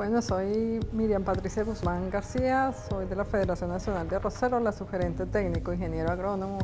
Bueno, soy Miriam Patricia Guzmán García, soy de la Federación Nacional de Arroceros, la subgerente técnico, ingeniero agrónomo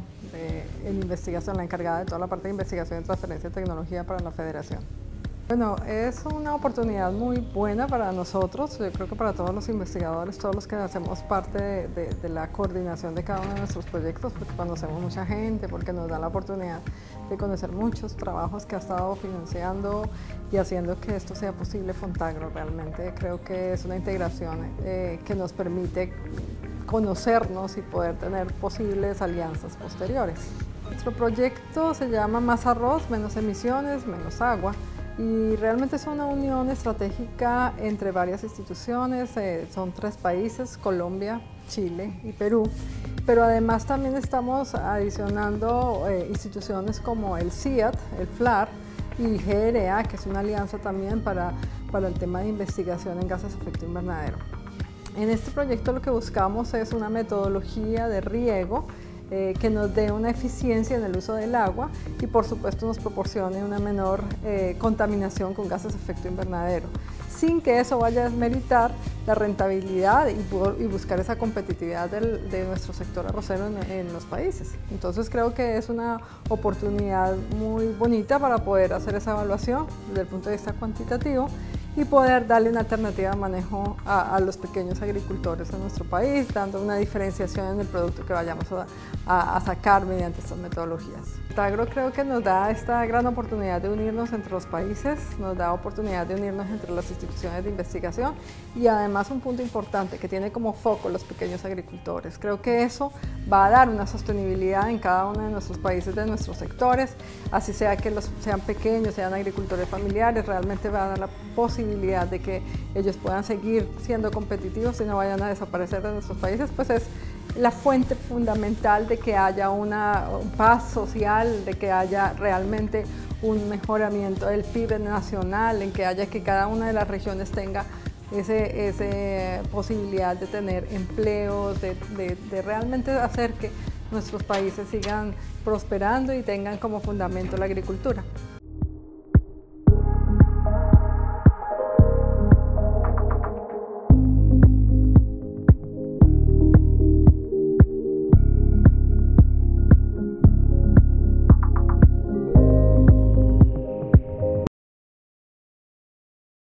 en investigación, la encargada de toda la parte de investigación y transferencia de tecnología para la Federación. Bueno, es una oportunidad muy buena para nosotros, yo creo que para todos los investigadores, todos los que hacemos parte de la coordinación de cada uno de nuestros proyectos, porque conocemos mucha gente, porque nos da la oportunidad de conocer muchos trabajos que ha estado financiando y haciendo que esto sea posible Fontagro. Realmente creo que es una integración que nos permite conocernos y poder tener posibles alianzas posteriores. Nuestro proyecto se llama Más arroz, menos emisiones, menos agua. Y realmente es una unión estratégica entre varias instituciones, son 3 países, Colombia, Chile y Perú, pero además también estamos adicionando instituciones como el CIAT, el FLAR y GRA, que es una alianza también para el tema de investigación en gases de efecto invernadero. En este proyecto lo que buscamos es una metodología de riego que nos dé una eficiencia en el uso del agua y por supuesto nos proporcione una menor contaminación con gases de efecto invernadero, sin que eso vaya a desmeritar la rentabilidad y buscar esa competitividad de nuestro sector arrocero en los países. Entonces creo que es una oportunidad muy bonita para poder hacer esa evaluación desde el punto de vista cuantitativo y poder darle una alternativa de manejo a los pequeños agricultores de nuestro país, dando una diferenciación en el producto que vayamos a sacar mediante estas metodologías. Fontagro creo que nos da esta gran oportunidad de unirnos entre los países, nos da oportunidad de unirnos entre las instituciones de investigación y además un punto importante que tiene como foco los pequeños agricultores. Creo que eso va a dar una sostenibilidad en cada uno de nuestros países, de nuestros sectores, así sea que sean pequeños, sean agricultores familiares, realmente va a dar la posibilidad de que ellos puedan seguir siendo competitivos y no vayan a desaparecer de nuestros países, pues es la fuente fundamental de que haya un paz social, de que haya realmente un mejoramiento del PIB nacional, en que haya que cada una de las regiones tenga esa posibilidad de tener empleos, de realmente hacer que nuestros países sigan prosperando y tengan como fundamento la agricultura.